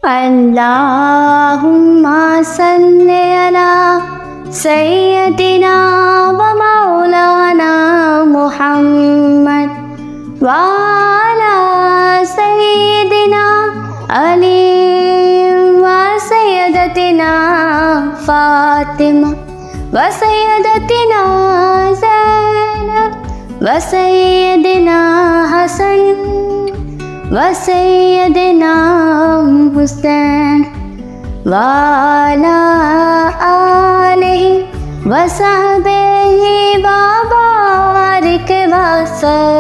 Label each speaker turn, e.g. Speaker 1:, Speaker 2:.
Speaker 1: अल्लाहुम्मा सल्ली अला सय्यदिना व मौलाना मुहम्मद व अला सय्यदिना अली व सय्यदतिना फातिमा व सय्यदतिना ज़ैनब व सय्यदिना हसन व सय्यदिना हुसैन व अला आलिहि व सहबिहि व बारिक व सल्लिम।